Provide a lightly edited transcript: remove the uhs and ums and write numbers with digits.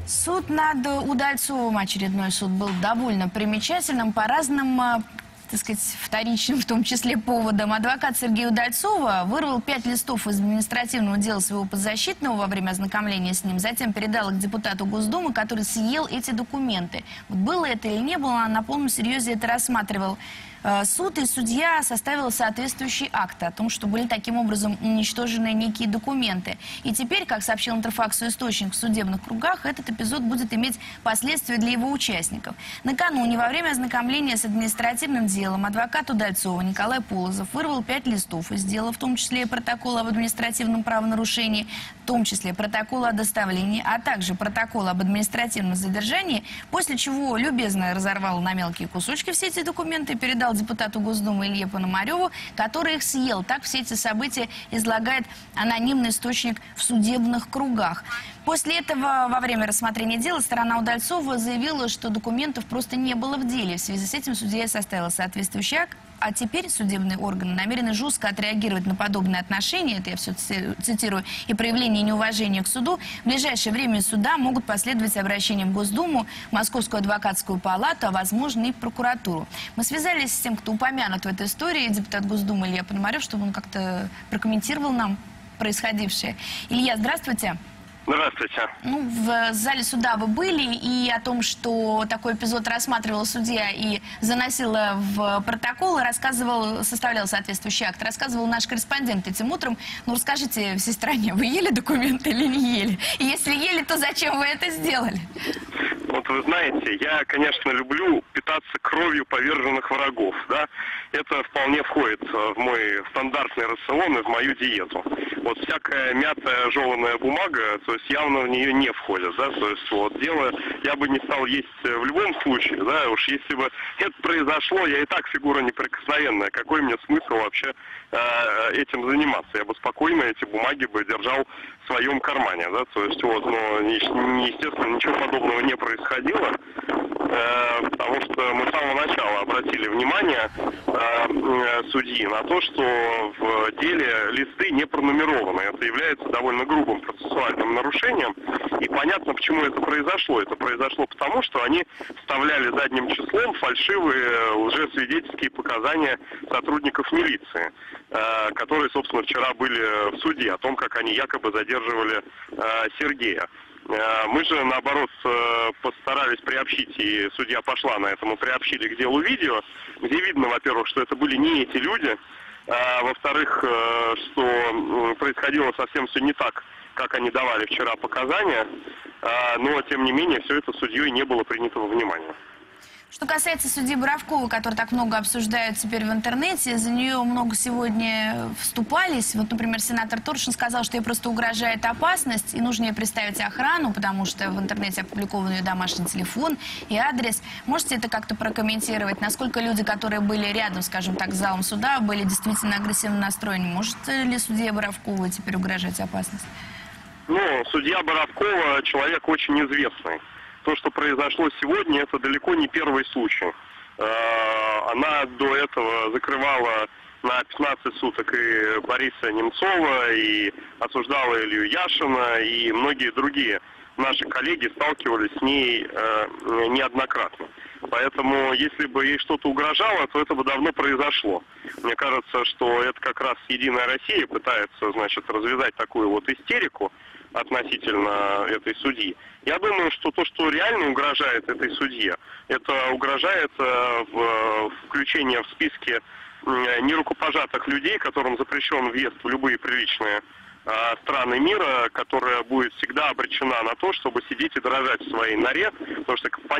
Суд над Удальцовым, очередной суд, был довольно примечательным по разным, так сказать, вторичным, в том числе, поводам. Адвокат Сергея Удальцова вырвал 5 листов из административного дела своего подзащитного во время ознакомления с ним, затем передал их депутату Госдумы, который съел эти документы. Вот было это или не было, он на полном серьезе это рассматривал суд, и судья составил соответствующий акт о том, что были таким образом уничтожены некие документы. И теперь, как сообщил Интерфаксу источник в судебных кругах, этот эпизод будет иметь последствия для его участников. Накануне, во время ознакомления с административным делом, адвокат Удальцова Николай Полозов вырвал 5 листов из дела, в том числе и протокол об административном правонарушении, в том числе протокол о доставлении, а также протокол об административном задержании, после чего любезно разорвал на мелкие кусочки все эти документы и передал депутату Госдумы Илье Пономареву, который их съел. Так все эти события излагает анонимный источник в судебных кругах. После этого, во время рассмотрения дела, сторона Удальцова заявила, что документов просто не было в деле. В связи с этим судья составила соответствующий акт. А теперь судебные органы намерены жестко отреагировать на подобные отношения, это я все цитирую, и проявление неуважения к суду. В ближайшее время суда могут последовать обращения в Госдуму, Московскую адвокатскую палату, а возможно и в прокуратуру. Мы связались с тем, кто упомянут в этой истории, депутат Госдумы Илья Пономарев, чтобы он как-то прокомментировал нам происходившее. Илья, здравствуйте. Здравствуйте. Ну, в зале суда вы были, и о том, что такой эпизод рассматривал судья и заносила в протокол, составлял соответствующий акт, рассказывал наш корреспондент этим утром. Ну, расскажите всей стране, вы ели документы или не ели? И если ели, то зачем вы это сделали? Вот вы знаете, я, конечно, люблю питаться кровью поверженных врагов, да. Это вполне входит в мой стандартный рацион и в мою диету. Вот всякая мятая, жеванная бумага, то есть явно в нее не входит, да, то есть вот дело я бы не стал есть в любом случае, да, уж если бы это произошло, я и так фигура неприкосновенная, какой мне смысл вообще этим заниматься? Я бы спокойно эти бумаги бы держал в своем кармане, да, то есть вот, но естественно ничего подобного не происходило, потому что мы с самого начала обратили внимание судьи на то, что в деле листы не пронумерованы. Это является довольно грубым процессуальным нарушением. И понятно, почему это произошло. Это произошло потому, что они вставляли задним числом фальшивые лжесвидетельские показания сотрудников милиции, которые, собственно, вчера были в суде, о том, как они якобы задерживали Сергея. Мы же, наоборот, постарались приобщить, и судья пошла на это, мы приобщили к делу видео, где видно, во-первых, что это были не эти люди, во-вторых, что происходило совсем все не так, как они давали вчера показания, но, тем не менее, все это судьей не было принято во внимание. Что касается судьи Боровковой, которую так много обсуждают теперь в интернете, за нее много сегодня вступались. Вот, например, сенатор Торшин сказал, что ей просто угрожает опасность, и нужно ей представить охрану, потому что в интернете опубликован ее домашний телефон и адрес. Можете это как-то прокомментировать? Насколько люди, которые были рядом, скажем так, с залом суда, были действительно агрессивно настроены? Может ли судье Боровковой теперь угрожать опасность? Ну, судья Боровкова человек очень известный. То, что произошло сегодня, это далеко не первый случай. Она до этого закрывала на 15 суток и Бориса Немцова, и осуждала Илью Яшина, и многие другие наши коллеги сталкивались с ней неоднократно. Поэтому, если бы ей что-то угрожало, то это бы давно произошло. Мне кажется, что это как раз «Единая Россия» пытается, значит, развязать такую вот истерику относительно этой судьи. Я думаю, что то, что реально угрожает этой судье, это угрожает включение в списки нерукопожатых людей, которым запрещен въезд в любые приличные страны мира, которая будет всегда обречена на то, чтобы сидеть и дрожать в своей норе, потому что